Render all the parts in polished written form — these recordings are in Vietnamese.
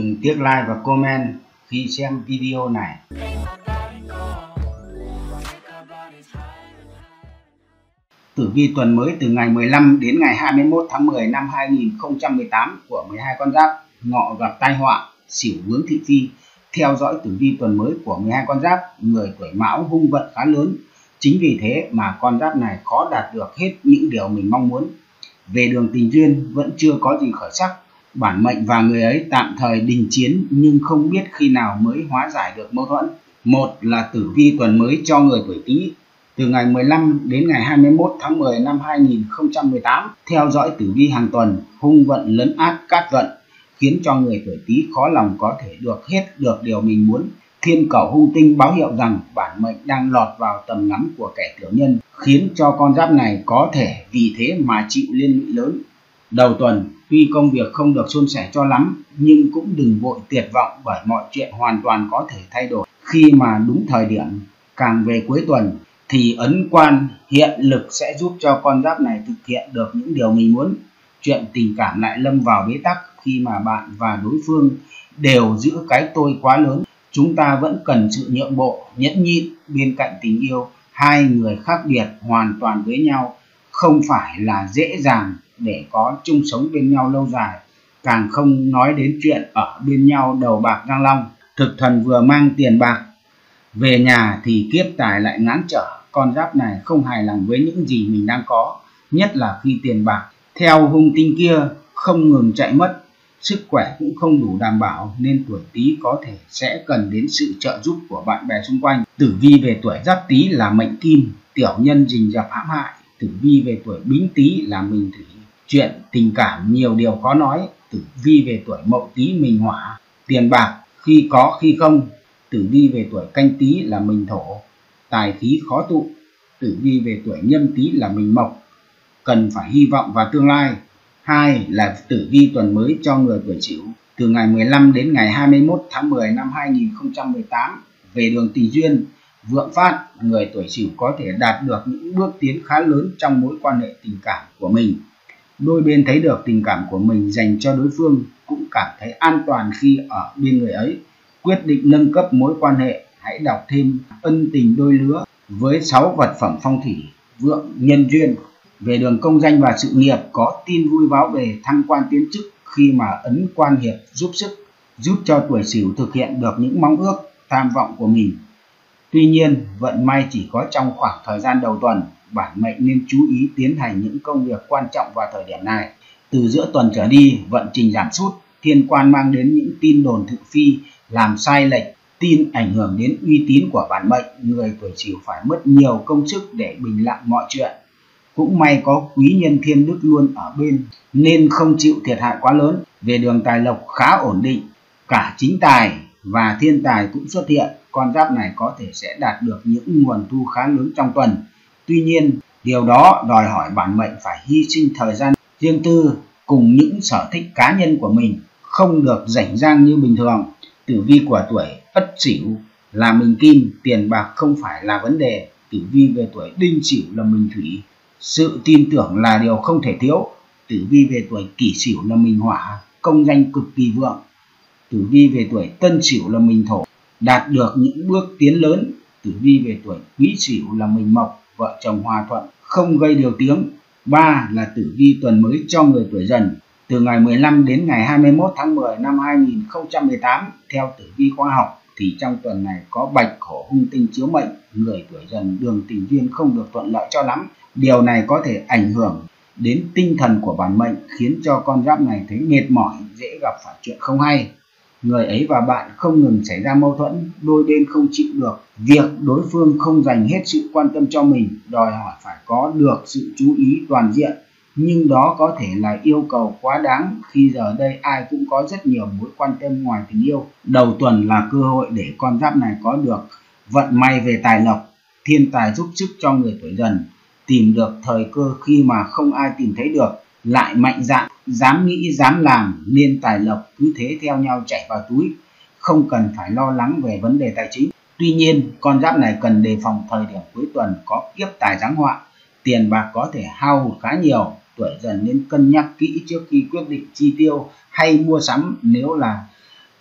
Đừng tiếc like và comment khi xem video này. Tử vi tuần mới từ ngày 15 đến ngày 21 tháng 10 năm 2018 của 12 con giáp. Ngọ gặp tai họa, Sửu vướng thị phi. Theo dõi tử vi tuần mới của 12 con giáp, người tuổi Mão hung vận khá lớn. Chính vì thế mà con giáp này khó đạt được hết những điều mình mong muốn. Về đường tình duyên vẫn chưa có gì khởi sắc. Bản mệnh và người ấy tạm thời đình chiến nhưng không biết khi nào mới hóa giải được mâu thuẫn. Một là tử vi tuần mới cho người tuổi Tý. Từ ngày 15 đến ngày 21 tháng 10 năm 2018, theo dõi tử vi hàng tuần, hung vận lấn át cát vận, khiến cho người tuổi Tý khó lòng có thể được điều mình muốn. Thiên cẩu hung tinh báo hiệu rằng bản mệnh đang lọt vào tầm ngắm của kẻ tiểu nhân, khiến cho con giáp này có thể vì thế mà chịu liên lụy lớn. Đầu tuần, tuy công việc không được suôn sẻ cho lắm, nhưng cũng đừng vội tuyệt vọng bởi mọi chuyện hoàn toàn có thể thay đổi khi mà đúng thời điểm. Càng về cuối tuần thì ấn quan hiện lực sẽ giúp cho con giáp này thực hiện được những điều mình muốn. Chuyện tình cảm lại lâm vào bế tắc khi mà bạn và đối phương đều giữ cái tôi quá lớn. Chúng ta vẫn cần sự nhượng bộ, nhẫn nhịn. Bên cạnh tình yêu, hai người khác biệt hoàn toàn với nhau không phải là dễ dàng để có chung sống bên nhau lâu dài, càng không nói đến chuyện ở bên nhau đầu bạc răng long. Thực thần vừa mang tiền bạc về nhà thì kiếp tài lại ngáng trở. Con giáp này không hài lòng với những gì mình đang có, nhất là khi tiền bạc theo hung tinh kia không ngừng chạy mất. Sức khỏe cũng không đủ đảm bảo nên tuổi Tý có thể sẽ cần đến sự trợ giúp của bạn bè xung quanh. Tử vi về tuổi Giáp Tý là mệnh Kim, tiểu nhân rình rập hãm hại. Tử vi về tuổi Bính Tý là mệnh Thủy, chuyện tình cảm nhiều điều khó nói. Tử vi về tuổi Mậu Tý mệnh Hỏa, tiền bạc khi có khi không. Tử vi về tuổi Canh Tý là mệnh Thổ, tài khí khó tụ. Tử vi về tuổi Nhâm Tý là mệnh Mộc, cần phải hy vọng vào tương lai. Hai là tử vi tuần mới cho người tuổi Sửu. Từ ngày 15 đến ngày 21 tháng 10 năm 2018, về đường tình duyên vượng phát, người tuổi Sửu có thể đạt được những bước tiến khá lớn trong mối quan hệ tình cảm của mình. Đôi bên thấy được tình cảm của mình dành cho đối phương, cũng cảm thấy an toàn khi ở bên người ấy. Quyết định nâng cấp mối quan hệ, hãy đọc thêm Ân tình đôi lứa với 6 vật phẩm phong thủy vượng nhân duyên. Về đường công danh và sự nghiệp, có tin vui báo về thăng quan tiến chức khi mà ấn quan hiệp giúp sức, giúp cho tuổi Sửu thực hiện được những mong ước tham vọng của mình. Tuy nhiên, vận may chỉ có trong khoảng thời gian đầu tuần, bản mệnh nên chú ý tiến hành những công việc quan trọng vào thời điểm này. Từ giữa tuần trở đi, vận trình giảm sút, thiên quan mang đến những tin đồn thị phi làm sai lệch, tin ảnh hưởng đến uy tín của bản mệnh. Người tuổi Sửu phải mất nhiều công sức để bình lặng mọi chuyện. Cũng may có quý nhân thiên đức luôn ở bên nên không chịu thiệt hại quá lớn. Về đường tài lộc khá ổn định, cả chính tài và thiên tài cũng xuất hiện. Con giáp này có thể sẽ đạt được những nguồn thu khá lớn trong tuần. Tuy nhiên, điều đó đòi hỏi bản mệnh phải hy sinh thời gian riêng tư cùng những sở thích cá nhân của mình, không được rảnh rang như bình thường. Tử vi của tuổi Ất Sửu là mệnh Kim, tiền bạc không phải là vấn đề. Tử vi về tuổi Đinh Sửu là mệnh Thủy, sự tin tưởng là điều không thể thiếu. Tử vi về tuổi Kỷ Sửu là mệnh Hỏa, công danh cực kỳ vượng. Tử vi về tuổi Tân Sửu là mệnh Thổ, đạt được những bước tiến lớn. Tử vi về tuổi Quý Sửu là mệnh Mộc, vợ chồng hòa thuận, không gây điều tiếng. Ba là tử vi tuần mới cho người tuổi Dần. Từ ngày 15 đến ngày 21 tháng 10 năm 2018, theo tử vi khoa học thì trong tuần này có Bạch Hổ hung tinh chiếu mệnh. Người tuổi Dần đường tình duyên không được thuận lợi cho lắm. Điều này có thể ảnh hưởng đến tinh thần của bản mệnh, khiến cho con giáp này thấy mệt mỏi, dễ gặp phải chuyện không hay. Người ấy và bạn không ngừng xảy ra mâu thuẫn, đôi bên không chịu được việc đối phương không dành hết sự quan tâm cho mình, đòi hỏi phải có được sự chú ý toàn diện. Nhưng đó có thể là yêu cầu quá đáng khi giờ đây ai cũng có rất nhiều mối quan tâm ngoài tình yêu. Đầu tuần là cơ hội để con giáp này có được vận may về tài lộc, thiên tài giúp sức cho người tuổi Dần, tìm được thời cơ khi mà không ai tìm thấy được, lại mạnh dạn, dám nghĩ, dám làm nên tài lộc cứ thế theo nhau chảy vào túi, không cần phải lo lắng về vấn đề tài chính. Tuy nhiên, con giáp này cần đề phòng thời điểm cuối tuần có kiếp tài giáng họa, tiền bạc có thể hao hụt khá nhiều. Tuổi Dần nên cân nhắc kỹ trước khi quyết định chi tiêu hay mua sắm. Nếu là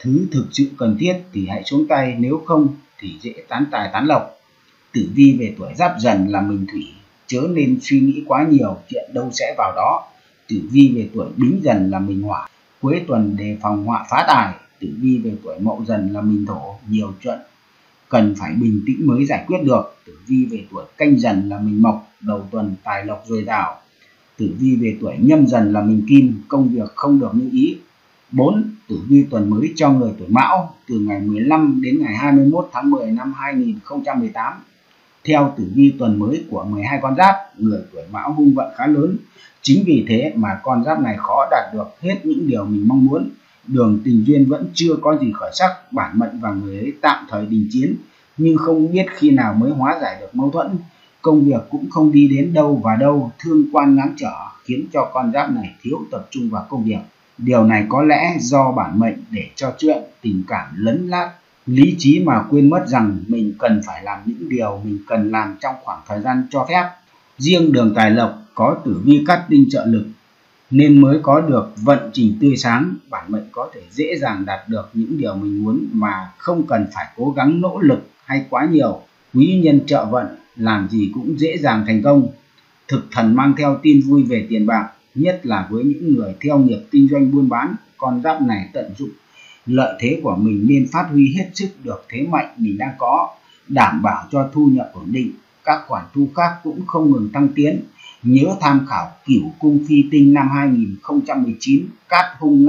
Thứ thực sự cần thiết thì hãy xuống tay, nếu không thì dễ tán tài tán lộc. Tử vi về tuổi Giáp Dần là Mệnh Thủy, chớ nên suy nghĩ quá nhiều, chuyện đâu sẽ vào đó. Tử vi về tuổi Bính Dần là Mệnh Hỏa, cuối tuần đề phòng họa phá tài. Tử vi về tuổi Mậu Dần là Mệnh Thổ, nhiều chuyện cần phải bình tĩnh mới giải quyết được. Tử vi về tuổi Canh Dần là Mệnh Mộc, đầu tuần tài lộc dồi dào. Tử vi về tuổi Nhâm Dần là Mệnh Kim, công việc không được như ý. 4. Tử vi tuần mới cho người tuổi Mão, từ ngày 15 đến ngày 21 tháng 10 năm 2018. Theo tử vi tuần mới của 12 con giáp, người tuổi Mão hung vận khá lớn. Chính vì thế mà con giáp này khó đạt được hết những điều mình mong muốn. Đường tình duyên vẫn chưa có gì khởi sắc, bản mệnh và người ấy tạm thời đình chiến, nhưng không biết khi nào mới hóa giải được mâu thuẫn. Công việc cũng không đi đến đâu và đâu, thương quan ngáng trở khiến cho con giáp này thiếu tập trung vào công việc. Điều này có lẽ do bản mệnh để cho chuyện tình cảm lấn lát lý trí mà quên mất rằng mình cần phải làm những điều mình cần làm trong khoảng thời gian cho phép. Riêng đường tài lộc có tử vi cát tinh trợ lực nên mới có được vận trình tươi sáng. Bản mệnh có thể dễ dàng đạt được những điều mình muốn mà không cần phải cố gắng nỗ lực hay quá nhiều. Quý nhân trợ vận, làm gì cũng dễ dàng thành công. Thực thần mang theo tin vui về tiền bạc, nhất là với những người theo nghiệp kinh doanh buôn bán. Con giáp này tận dụng lợi thế của mình nên phát huy hết sức được thế mạnh mình đang có, đảm bảo cho thu nhập ổn định. Các khoản thu khác cũng không ngừng tăng tiến. Nhớ tham khảo Cửu Cung Phi Tinh năm 2019, cát hung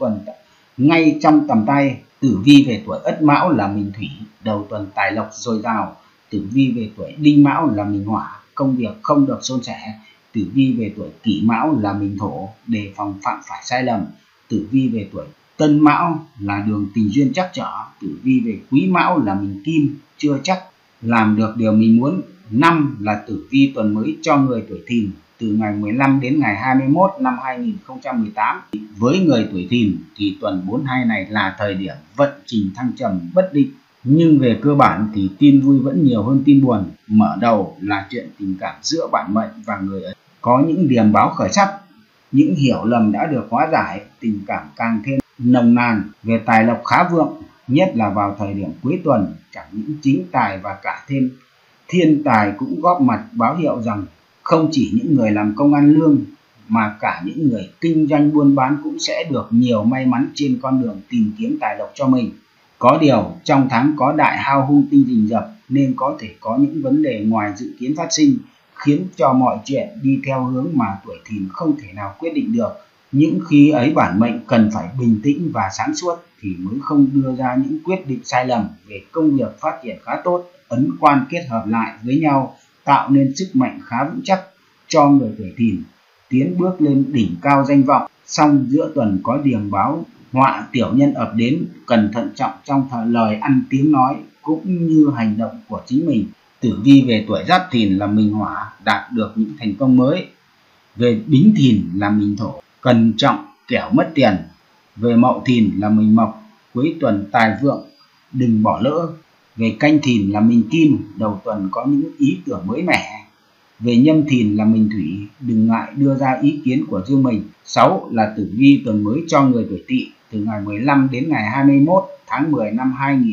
ngay trong tầm tay. Tử vi về tuổi Ất Mão là Mệnh Thủy, đầu tuần tài lộc dồi dào. Tử vi về tuổi Đinh Mão là Mệnh Hỏa, công việc không được suôn sẻ. Tử vi về tuổi Kỷ Mão là Mệnh Thổ, đề phòng phạm phải sai lầm. Tử vi về tuổi Tân Mão là đường tình duyên trắc trở. Tử vi về Quý Mão là Mệnh Kim, chưa chắc làm được điều mình muốn. 5 là tử vi tuần mới cho người tuổi Thìn, từ ngày 15 đến ngày 21 năm 2018. Với người tuổi Thìn thì tuần 42 này là thời điểm vận trình thăng trầm bất định, nhưng về cơ bản thì tin vui vẫn nhiều hơn tin buồn. Mở đầu là chuyện tình cảm giữa bản mệnh và người ấy có những điềm báo khởi sắc, những hiểu lầm đã được hóa giải, tình cảm càng thêm nồng nàn. Về tài lộc khá vượng, nhất là vào thời điểm cuối tuần, chẳng những chính tài và cả thêm thiên tài cũng góp mặt báo hiệu rằng không chỉ những người làm công ăn lương mà cả những người kinh doanh buôn bán cũng sẽ được nhiều may mắn trên con đường tìm kiếm tài lộc cho mình. Có điều trong tháng có đại hao hung tinh rình rập nên có thể có những vấn đề ngoài dự kiến phát sinh, khiến cho mọi chuyện đi theo hướng mà tuổi Thìn không thể nào quyết định được. Những khi ấy bản mệnh cần phải bình tĩnh và sáng suốt thì mới không đưa ra những quyết định sai lầm. Về công việc phát triển khá tốt, ấn quan kết hợp lại với nhau tạo nên sức mạnh khá vững chắc cho người tuổi Thìn tiến bước lên đỉnh cao danh vọng. Song giữa tuần có điềm báo họa tiểu nhân ập đến, cần thận trọng trong lời ăn tiếng nói cũng như hành động của chính mình. Tử vi về tuổi Giáp Thìn là Mệnh Hỏa, đạt được những thành công mới. Về Bính Thìn là Mệnh Thổ, cẩn trọng kẻo mất tiền. Về Mậu Thìn là Mệnh Mộc, cuối tuần tài vượng, đừng bỏ lỡ. Về Canh Thìn là Mệnh Kim, đầu tuần có những ý tưởng mới mẻ. Về Nhâm Thìn là Mệnh Thủy, đừng ngại đưa ra ý kiến của riêng mình. 6 là tử vi tuần mới cho người tuổi Tỵ, từ ngày 15 đến ngày 21 tháng 10 năm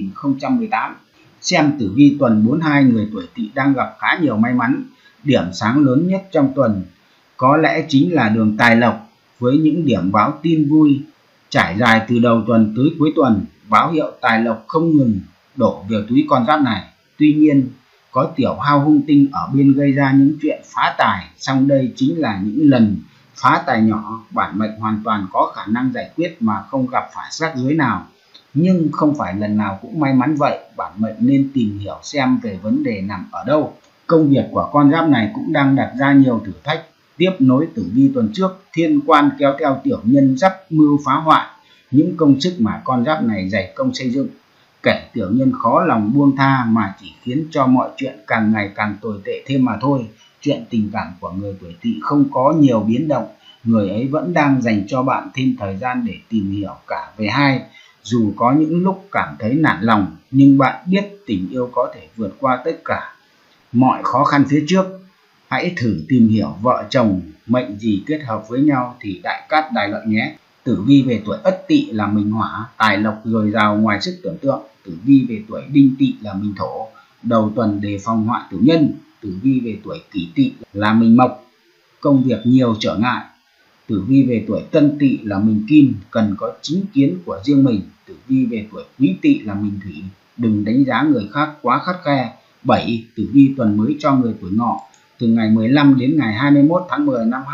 2018. Xem tử vi tuần 42, người tuổi Tỵ đang gặp khá nhiều may mắn. Điểm sáng lớn nhất trong tuần có lẽ chính là đường tài lộc, với những điểm báo tin vui trải dài từ đầu tuần tới cuối tuần, báo hiệu tài lộc không ngừng đổ về túi con giáp này. Tuy nhiên có tiểu hao hung tinh ở bên gây ra những chuyện phá tài, song đây chính là những lần phá tài nhỏ, bản mệnh hoàn toàn có khả năng giải quyết mà không gặp phải rắc rối nào. Nhưng không phải lần nào cũng may mắn vậy, bản mệnh nên tìm hiểu xem về vấn đề nằm ở đâu. Công việc của con giáp này cũng đang đặt ra nhiều thử thách. Tiếp nối tử vi tuần trước, thiên quan kéo theo tiểu nhân dắt mưu phá hoại những công sức mà con giáp này dày công xây dựng. Kẻ tiểu nhân khó lòng buông tha mà chỉ khiến cho mọi chuyện càng ngày càng tồi tệ thêm mà thôi. Chuyện tình cảm của người tuổi Tỵ không có nhiều biến động, người ấy vẫn đang dành cho bạn thêm thời gian để tìm hiểu cả về hai. Dù có những lúc cảm thấy nản lòng, nhưng bạn biết tình yêu có thể vượt qua tất cả mọi khó khăn phía trước. Hãy thử tìm hiểu vợ chồng mệnh gì kết hợp với nhau thì đại cát đại lợi nhé. Tử vi về tuổi Ất Tỵ là mình hỏa, tài lộc dồi dào ngoài sức tưởng tượng. Tử vi về tuổi Đinh Tỵ là mình thổ, đầu tuần đề phòng họa tử nhân. Tử vi về tuổi Kỷ Tỵ là mình mộc, công việc nhiều trở ngại. Tử vi về tuổi Tân Tỵ là mình kim, cần có chính kiến của riêng mình. Tử vi về tuổi Quý Tỵ là mình thủy, đừng đánh giá người khác quá khắt khe. 7. Tử vi tuần mới cho người tuổi Ngọ từ ngày 15 đến ngày 21 tháng 10 năm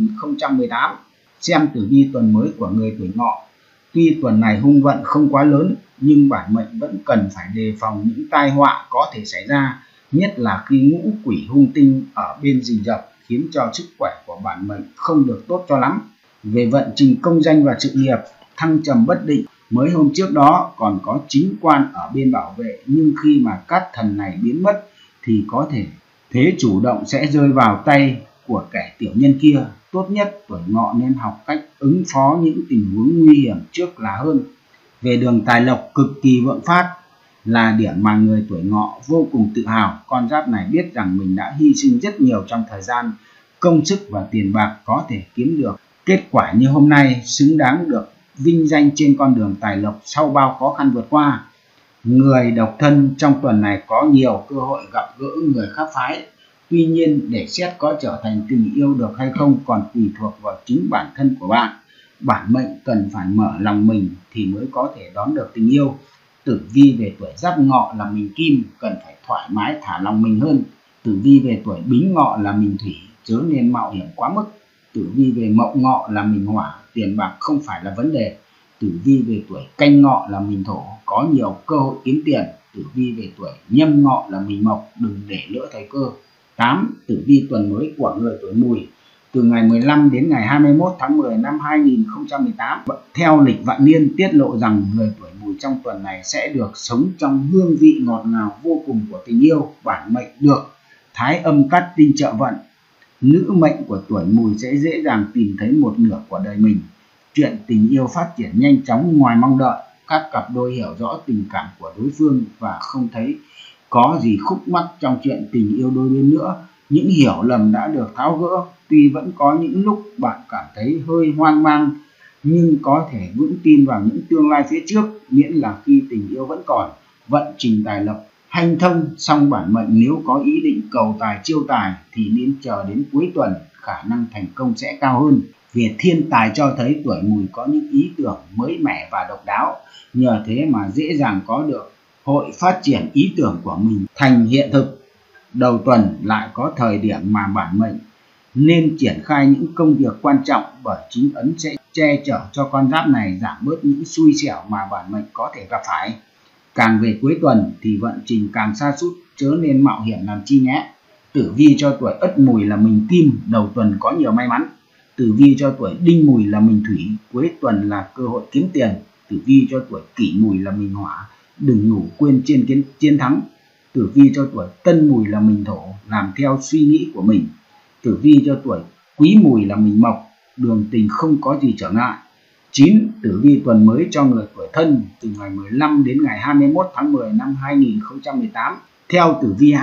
2018. Xem tử vi tuần mới của người tuổi Ngọ. Tuy tuần này hung vận không quá lớn, nhưng bản mệnh vẫn cần phải đề phòng những tai họa có thể xảy ra, nhất là khi ngũ quỷ hung tinh ở bên rình rập, khiến cho sức khỏe của bản mệnh không được tốt cho lắm. Về vận trình công danh và sự nghiệp, thăng trầm bất định. Mới hôm trước đó còn có chính quan ở bên bảo vệ, nhưng khi mà các thần này biến mất thì có thể thế chủ động sẽ rơi vào tay của kẻ tiểu nhân kia. Tốt nhất tuổi Ngọ nên học cách ứng phó những tình huống nguy hiểm trước là hơn. Về đường tài lộc cực kỳ vượng phát là điểm mà người tuổi Ngọ vô cùng tự hào. Con giáp này biết rằng mình đã hy sinh rất nhiều trong thời gian, công sức và tiền bạc có thể kiếm được kết quả như hôm nay, xứng đáng được vinh danh trên con đường tài lộc sau bao khó khăn vượt qua. Người độc thân trong tuần này có nhiều cơ hội gặp gỡ người khác phái. Tuy nhiên, để xét có trở thành tình yêu được hay không còn tùy thuộc vào chính bản thân của bạn. Bản mệnh cần phải mở lòng mình thì mới có thể đón được tình yêu. Tử vi về tuổi Giáp Ngọ là mình kim, cần phải thoải mái thả lòng mình hơn. Tử vi về tuổi Bính Ngọ là mình thủy, chớ nên mạo hiểm quá mức. Tử vi về Mậu Ngọ là mình hỏa, tiền bạc không phải là vấn đề. Tử vi về tuổi Canh Ngọ là mình thổ, có nhiều cơ hội kiếm tiền. Tử vi về tuổi Nhâm Ngọ là mình mộc, đừng để lỡ thời cơ. 8. Tử vi tuần mới của người tuổi Mùi từ ngày 15 đến ngày 21 tháng 10 năm 2018. Theo lịch vạn niên tiết lộ rằng người tuổi Mùi trong tuần này sẽ được sống trong hương vị ngọt ngào vô cùng của tình yêu. Bản mệnh được thái âm cát tinh trợ vận. Nữ mệnh của tuổi Mùi sẽ dễ dàng tìm thấy một nửa của đời mình. Chuyện tình yêu phát triển nhanh chóng ngoài mong đợi. Các cặp đôi hiểu rõ tình cảm của đối phương và không thấy có gì khúc mắc trong chuyện tình yêu đôi bên nữa. Những hiểu lầm đã được tháo gỡ. Tuy vẫn có những lúc bạn cảm thấy hơi hoang mang, nhưng có thể vững tin vào những tương lai phía trước, miễn là khi tình yêu vẫn còn. Vận trình tài lộc hanh thông, song bản mệnh nếu có ý định cầu tài chiêu tài thì nên chờ đến cuối tuần, khả năng thành công sẽ cao hơn. Về thiên tài cho thấy tuổi Mùi có những ý tưởng mới mẻ và độc đáo, nhờ thế mà dễ dàng có được hội phát triển ý tưởng của mình thành hiện thực. Đầu tuần lại có thời điểm mà bản mệnh nên triển khai những công việc quan trọng, bởi chính ấn sẽ che chở cho con giáp này giảm bớt những xui xẻo mà bản mệnh có thể gặp phải. Càng về cuối tuần thì vận trình càng sa sút, chớ nên mạo hiểm làm chi nhé. Tử vi cho tuổi Ất Mùi là mình kim, đầu tuần có nhiều may mắn. Tử vi cho tuổi Đinh Mùi là mình thủy, cuối tuần là cơ hội kiếm tiền. Tử vi cho tuổi Kỷ Mùi là mình hỏa, đừng ngủ quên trên chiến thắng. Tử vi cho tuổi Tân Mùi là mình thổ, làm theo suy nghĩ của mình. Tử vi cho tuổi Quý Mùi là mình mộc, đường tình không có gì trở ngại. 9. Tử vi tuần mới cho người tuổi Thân từ ngày 15 đến ngày 21 tháng 10 năm 2018. Theo tử vi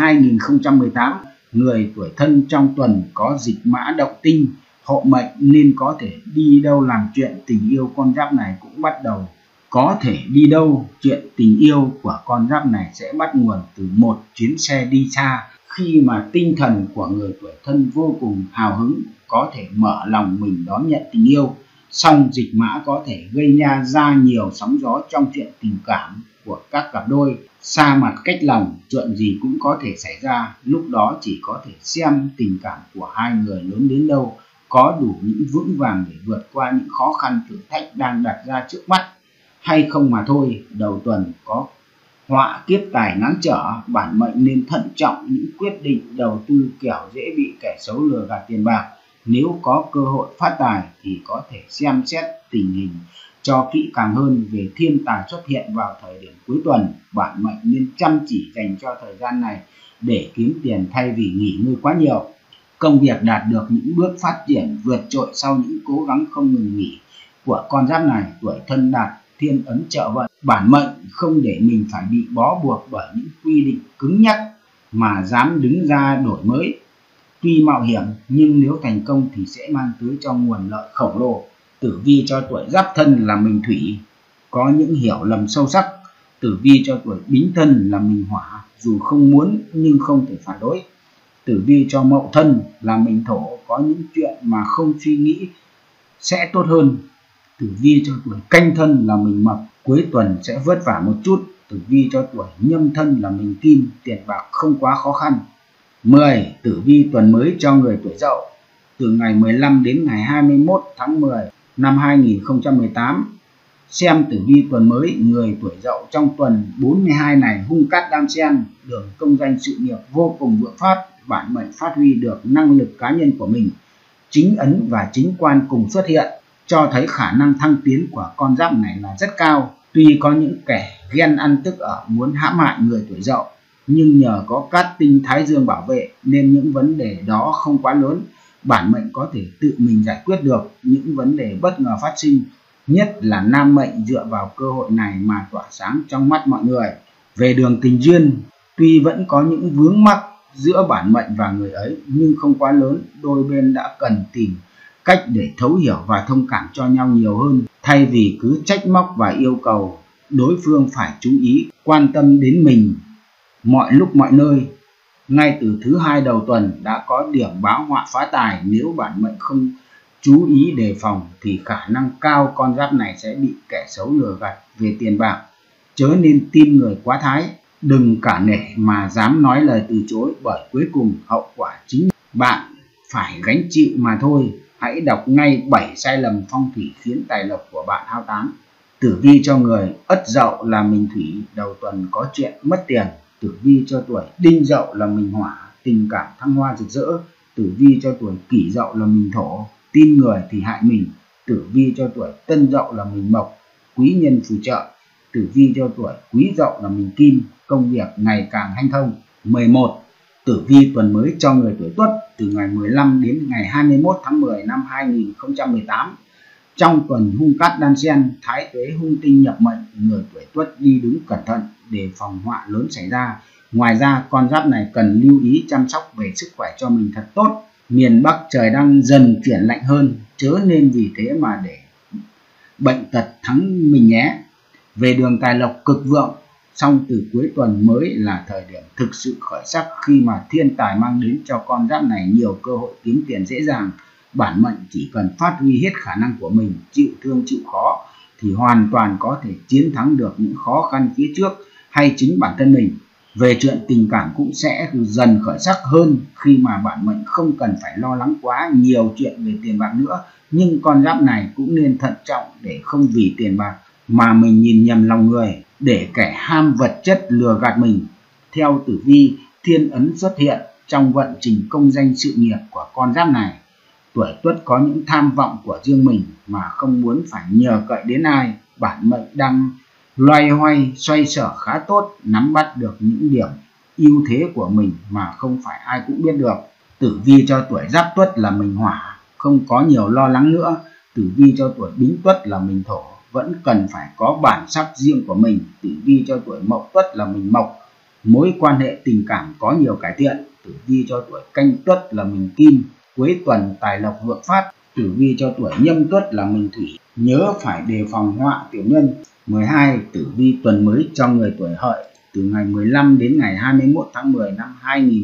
2018, người tuổi Thân trong tuần có dịch mã động tinh, hộ mệnh nên có thể đi đâu làm chuyện tình yêu. Con giáp này cũng bắt đầu có thể đi đâu. Chuyện tình yêu của con giáp này sẽ bắt nguồn từ một chuyến xe đi xa, khi mà tinh thần của người tuổi Thân vô cùng hào hứng, có thể mở lòng mình đón nhận tình yêu. Song dịch mã có thể gây ra nhiều sóng gió trong chuyện tình cảm của các cặp đôi. Xa mặt cách lòng, chuyện gì cũng có thể xảy ra. Lúc đó chỉ có thể xem tình cảm của hai người lớn đến đâu, có đủ những vững vàng để vượt qua những khó khăn thử thách đang đặt ra trước mắt hay không mà thôi. Đầu tuần có họa kiếp tài ngáng trở, bản mệnh nên thận trọng những quyết định đầu tư, kẻo dễ bị kẻ xấu lừa gạt tiền bạc. Nếu có cơ hội phát tài thì có thể xem xét tình hình cho kỹ càng hơn. Về thiên tài xuất hiện vào thời điểm cuối tuần, bản mệnh nên chăm chỉ dành cho thời gian này để kiếm tiền thay vì nghỉ ngơi quá nhiều. Công việc đạt được những bước phát triển vượt trội sau những cố gắng không ngừng nghỉ của con giáp này. Tuổi Thân đạt thiên ấn trợ vận, bản mệnh không để mình phải bị bó buộc bởi những quy định cứng nhắc mà dám đứng ra đổi mới. Tuy mạo hiểm nhưng nếu thành công thì sẽ mang tới cho nguồn lợi khổng lồ. Tử vi cho tuổi Giáp Thân là mình Thủy, có những hiểu lầm sâu sắc. Tử vi cho tuổi Bính Thân là mình Hỏa, dù không muốn nhưng không thể phản đối. Tử vi cho Mậu Thân là mình Thổ, có những chuyện mà không suy nghĩ sẽ tốt hơn. Tử vi cho tuổi Canh Thân là mình Mộc, cuối tuần sẽ vất vả một chút. Tử vi cho tuổi Nhâm Thân là mình Kim, tiền bạc không quá khó khăn. 10. Tử vi tuần mới cho người tuổi Dậu, từ ngày 15 đến ngày 21 tháng 10 năm 2018. Xem tử vi tuần mới người tuổi Dậu trong tuần 42 này hung cát đan xen, đường công danh sự nghiệp vô cùng vượng phát, bản mệnh phát huy được năng lực cá nhân của mình. Chính ấn và chính quan cùng xuất hiện, cho thấy khả năng thăng tiến của con giáp này là rất cao. Tuy có những kẻ ghen ăn tức ở muốn hãm hại người tuổi Dậu, nhưng nhờ có cát tinh Thái Dương bảo vệ nên những vấn đề đó không quá lớn. Bản mệnh có thể tự mình giải quyết được những vấn đề bất ngờ phát sinh, nhất là nam mệnh dựa vào cơ hội này mà tỏa sáng trong mắt mọi người. Về đường tình duyên, tuy vẫn có những vướng mắc giữa bản mệnh và người ấy nhưng không quá lớn, đôi bên đã cần tìm cách để thấu hiểu và thông cảm cho nhau nhiều hơn, thay vì cứ trách móc và yêu cầu đối phương phải chú ý, quan tâm đến mình mọi lúc mọi nơi. Ngay từ thứ hai đầu tuần đã có điểm báo họa phá tài, nếu bản mệnh không chú ý đề phòng thì khả năng cao con giáp này sẽ bị kẻ xấu lừa gạt về tiền bạc. Chớ nên tin người quá thái, đừng cả nể mà dám nói lời từ chối, bởi cuối cùng hậu quả chính bạn phải gánh chịu mà thôi. Hãy đọc ngay 7 sai lầm phong thủy khiến tài lộc của bạn hao tán. Tử vi cho người Ất Dậu là mình Thủy, đầu tuần có chuyện mất tiền. Tử vi cho tuổi Đinh Dậu là mình Hỏa, tình cảm thăng hoa rực rỡ. Tử vi cho tuổi Kỷ Dậu là mình Thổ, tin người thì hại mình. Tử vi cho tuổi Tân Dậu là mình Mộc, quý nhân phù trợ. Tử vi cho tuổi Quý Dậu là mình Kim, công việc ngày càng hanh thông. 11. Tử vi tuần mới cho người tuổi Tuất, từ ngày 15 đến ngày 21 tháng 10 năm 2018. Trong tuần hung cát đan xen, thái tuế hung tinh nhập mệnh, người tuổi Tuất đi đứng cẩn thận để phòng họa lớn xảy ra. Ngoài ra, con giáp này cần lưu ý chăm sóc về sức khỏe cho mình thật tốt. Miền Bắc trời đang dần chuyển lạnh hơn, chớ nên vì thế mà để bệnh tật thắng mình nhé. Về đường tài lộc cực vượng, song từ cuối tuần mới là thời điểm thực sự khởi sắc, khi mà thiên tài mang đến cho con giáp này nhiều cơ hội kiếm tiền dễ dàng. Bản mệnh chỉ cần phát huy hết khả năng của mình, chịu thương chịu khó thì hoàn toàn có thể chiến thắng được những khó khăn phía trước hay chính bản thân mình. Về chuyện tình cảm cũng sẽ dần khởi sắc hơn, khi mà bản mệnh không cần phải lo lắng quá nhiều chuyện về tiền bạc nữa. Nhưng con giáp này cũng nên thận trọng để không vì tiền bạc mà mình nhìn nhầm lòng người, để kẻ ham vật chất lừa gạt mình. Theo tử vi, thiên ấn xuất hiện trong vận trình công danh sự nghiệp của con giáp này. Tuổi Tuất có những tham vọng của riêng mình mà không muốn phải nhờ cậy đến ai. Bản mệnh đang loay hoay xoay sở khá tốt, nắm bắt được những điểm ưu thế của mình mà không phải ai cũng biết được. Tử vi cho tuổi Giáp Tuất là mình Hỏa, không có nhiều lo lắng nữa. Tử vi cho tuổi Bính Tuất là mình Thổ, vẫn cần phải có bản sắc riêng của mình. Tử vi cho tuổi Mậu Tuất là mình Mộc, mối quan hệ tình cảm có nhiều cải thiện. Tử vi cho tuổi Canh Tuất là mình Kim, cuối tuần tài lộc vượng phát. Tử vi cho tuổi Nhâm Tuất là mình Thủy, nhớ phải đề phòng họa tiểu nhân. 12. Tử vi tuần mới cho người tuổi Hợi, từ ngày 15 đến ngày 21 tháng 10 năm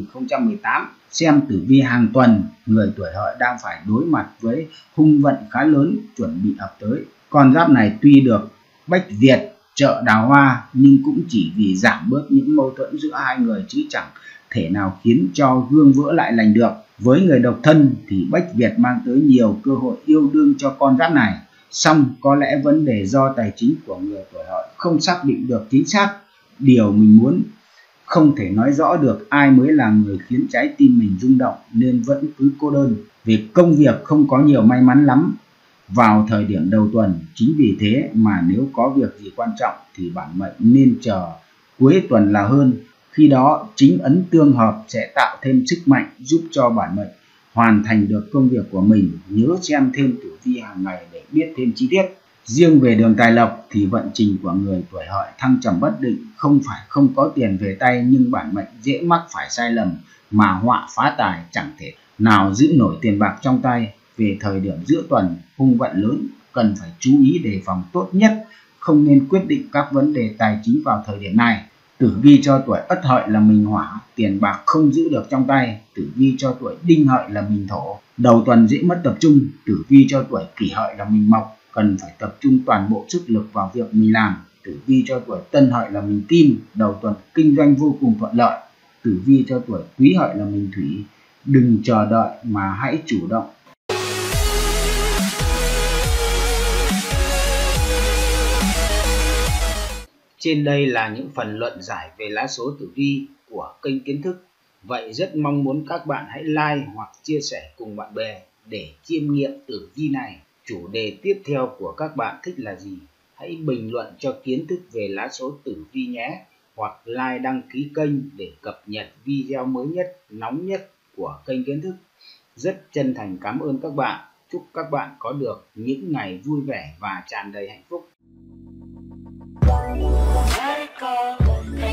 2018. Xem tử vi hàng tuần, người tuổi Hợi đang phải đối mặt với hung vận khá lớn chuẩn bị ập tới. Con giáp này tuy được Bách Việt trợ đào hoa, nhưng cũng chỉ vì giảm bớt những mâu thuẫn giữa hai người, chứ chẳng thể nào khiến cho gương vỡ lại lành được. Với người độc thân thì Bách Việt mang tới nhiều cơ hội yêu đương cho con giáp này. Song có lẽ vấn đề do tài chính của người tuổi Hợi không xác định được chính xác điều mình muốn, không thể nói rõ được ai mới là người khiến trái tim mình rung động, nên vẫn cứ cô đơn. Về công việc không có nhiều may mắn lắm vào thời điểm đầu tuần, chính vì thế mà nếu có việc gì quan trọng thì bản mệnh nên chờ cuối tuần là hơn. Khi đó chính ấn tương hợp sẽ tạo thêm sức mạnh giúp cho bản mệnh hoàn thành được công việc của mình. Nhớ xem thêm tử vi hàng ngày để biết thêm chi tiết. Riêng về đường tài lộc thì vận trình của người tuổi Hợi thăng trầm bất định, không phải không có tiền về tay, nhưng bản mệnh dễ mắc phải sai lầm mà họa phá tài, chẳng thể nào giữ nổi tiền bạc trong tay. Về thời điểm giữa tuần hung vận lớn, cần phải chú ý đề phòng tốt nhất, không nên quyết định các vấn đề tài chính vào thời điểm này. Tử vi cho tuổi Ất Hợi là mình hỏa, tiền bạc không giữ được trong tay. Tử vi cho tuổi Đinh Hợi là mình thổ, đầu tuần dễ mất tập trung. Tử vi cho tuổi Kỷ Hợi là mình mộc, cần phải tập trung toàn bộ sức lực vào việc mình làm. Tử vi cho tuổi Tân Hợi là mình Kim, đầu tuần kinh doanh vô cùng thuận lợi. Tử vi cho tuổi Quý Hợi là mình Thủy, đừng chờ đợi mà hãy chủ động. Trên đây là những phần luận giải về lá số tử vi của kênh Kiến Thức. Vậy rất mong muốn các bạn hãy like hoặc chia sẻ cùng bạn bè để chiêm nghiệm tử vi này. Chủ đề tiếp theo của các bạn thích là gì? Hãy bình luận cho Kiến Thức về lá số tử vi nhé. Hoặc like đăng ký kênh để cập nhật video mới nhất, nóng nhất của kênh Kiến Thức. Rất chân thành cảm ơn các bạn. Chúc các bạn có được những ngày vui vẻ và tràn đầy hạnh phúc. Let it go.